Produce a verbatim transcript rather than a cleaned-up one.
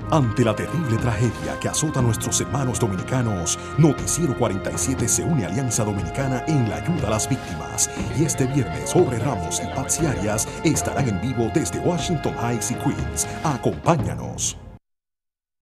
Ante la terrible tragedia que azota a nuestros hermanos dominicanos, Noticiero cuarenta y siete se une a Alianza Dominicana en la ayuda a las víctimas. Y este viernes, Jorge Ramos y Patsy Arias estarán en vivo desde Washington Heights y Queens. Acompáñanos.